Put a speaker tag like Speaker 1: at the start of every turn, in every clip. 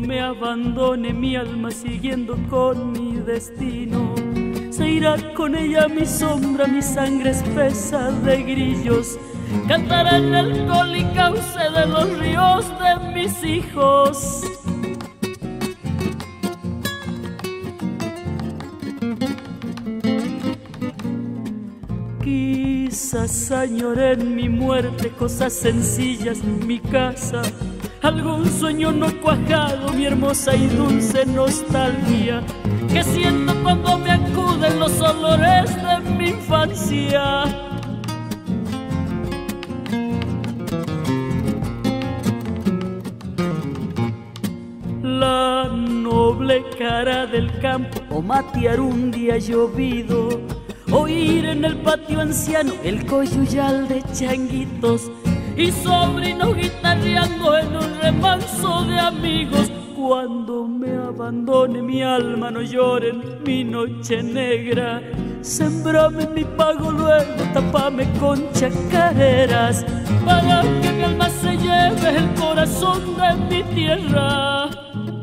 Speaker 1: me abandone mi alma siguiendo con mi destino, se irá con ella mi sombra, mi sangre espesa de grillos, cantará en el col y cauce de los ríos de mis hijos. Quizás añoré en mi muerte cosas sencillas, mi casa, algún sueño no cuajado, mi hermosa y dulce nostalgia que siento cuando me acuden los olores de mi infancia. La noble cara del campo o matear un día llovido, oír en el patio anciano el coyuyal de changuitos y sobrino guitarreando en un remanso de amigos. Cuando me abandone mi alma no lloren mi noche negra, sembrame mi pago luego, tapame con chacareras, para que mi alma se lleve el corazón de mi tierra.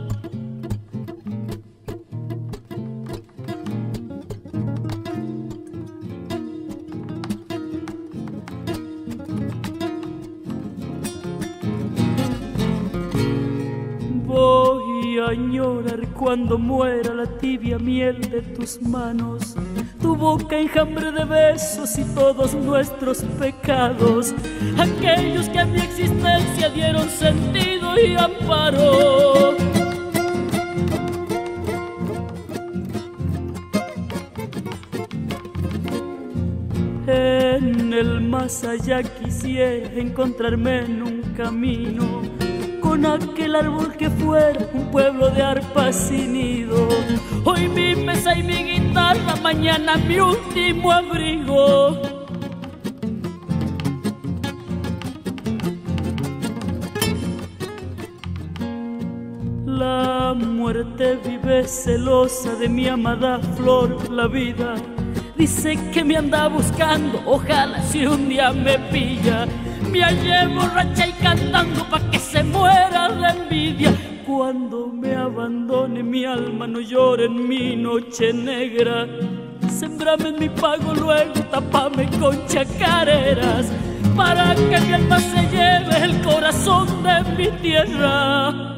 Speaker 1: Voy a añorar cuando muera la tibia miel de tus manos, tu boca enjambre de besos y todos nuestros pecados, aquellos que a mi existencia dieron sentido y amparo. En el más allá quisiera encontrarme en un camino con aquel árbol que fuera un pueblo de arpas y nido. Hoy mi mesa y mi guitarra, mañana mi último abrigo. La muerte vive celosa de mi amada flor, la vida. Dice que me anda buscando, ojalá si un día me pilla, me hallé borracha y cantando pa' que se muera de envidia. Cuando me abandone mi alma no llore en mi noche negra, sembrame en mi pago luego, tapame con chacareras, para que mi alma se lleve el corazón de mi tierra.